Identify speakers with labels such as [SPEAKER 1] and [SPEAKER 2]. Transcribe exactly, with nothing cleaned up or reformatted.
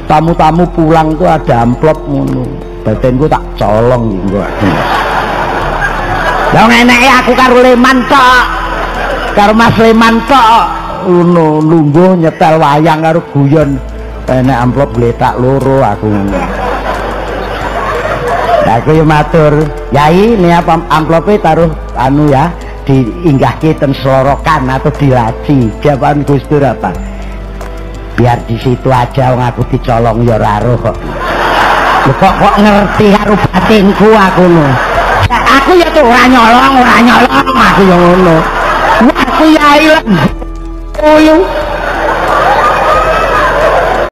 [SPEAKER 1] tamu-tamu pulang tuh ada amplop ngono. Batinku tak colong engko. Lah ngeneki aku karo Leman tok. Karo Mas Leman tok ngono lungguh nyetel wayang karo guyon. Enek amplop gletak loro aku ngono. Lah aku yo matur, "Yai, ini apa amplope taruh anu ya, diinggahke ten selorokan atau dilaci." Jawaban Gus Dur apa? Biar di situ aja wong aku dicolong ya ora roh kok. Lho kok kok ngerti karo batinku aku ngono. Aku ya tuh ora nyolong, ora nyolong aku ya ngono. Aku yai lah. Oh